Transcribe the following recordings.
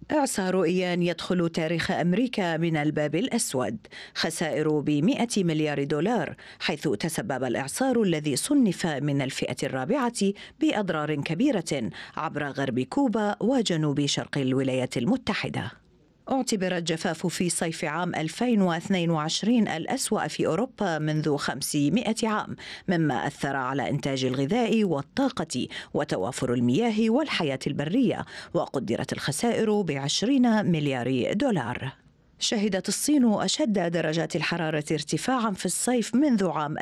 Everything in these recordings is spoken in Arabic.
إعصار إيان يدخل تاريخ أمريكا من الباب الأسود، خسائر ب100 مليار دولار، حيث تسبب الإعصار الذي صنف من الفئة الرابعة بأضرار كبيرة عبر غرب كوبا وجنوب شرق الولايات المتحدة. اعتبر الجفاف في صيف عام 2022 الأسوأ في أوروبا منذ 500 عام، مما أثر على إنتاج الغذاء والطاقة وتوافر المياه والحياة البرية، وقدرت الخسائر ب20 مليار دولار. شهدت الصين أشد درجات الحرارة ارتفاعا في الصيف منذ عام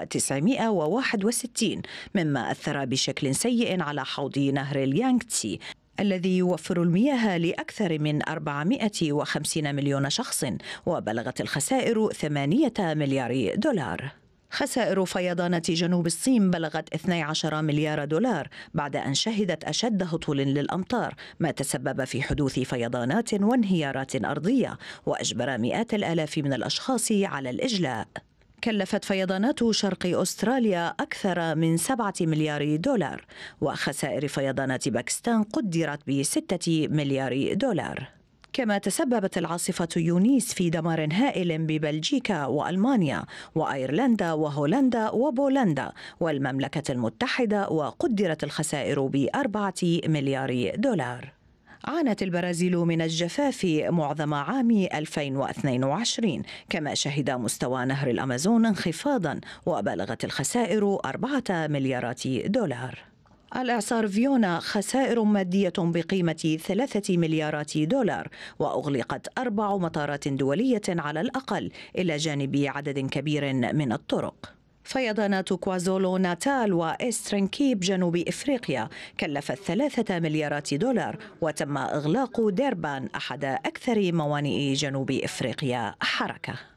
1961، مما أثر بشكل سيء على حوض نهر اليانغتسي الذي يوفر المياه لأكثر من 450 مليون شخص، وبلغت الخسائر 8 مليار دولار. خسائر فيضانات جنوب الصين بلغت 12 مليار دولار بعد أن شهدت أشد هطول للأمطار، ما تسبب في حدوث فيضانات وانهيارات أرضية وأجبر مئات الآلاف من الأشخاص على الإجلاء. كلفت فيضانات شرق أستراليا أكثر من 7 مليار دولار، وخسائر فيضانات باكستان قدرت ب6 مليار دولار. كما تسببت العاصفة يونيس في دمار هائل ببلجيكا وألمانيا وأيرلندا وهولندا وبولندا والمملكة المتحدة، وقدرت الخسائر ب4 مليار دولار. عانت البرازيل من الجفاف معظم عام 2022، كما شهد مستوى نهر الأمازون انخفاضا وبلغت الخسائر 4 مليارات دولار. الإعصار فيونا خسائر مادية بقيمة 3 مليارات دولار، وأغلقت 4 مطارات دولية على الأقل، إلى جانب عدد كبير من الطرق. فيضانات كوازولو ناتال وإيسترن كيب جنوب إفريقيا كلفت 3 مليارات دولار، وتم إغلاق ديربان أحد أكثر موانئ جنوب إفريقيا حركة.